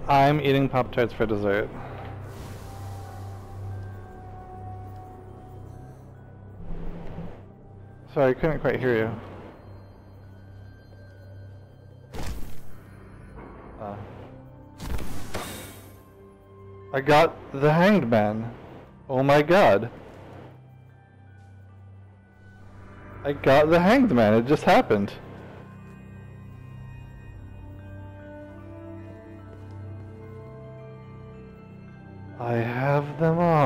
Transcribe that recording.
I'm eating Pop-Tarts for dessert. Sorry, I couldn't quite hear you. I got the Hanged Man. Oh my god. I got the Hanged Man, it just happened. I have them all.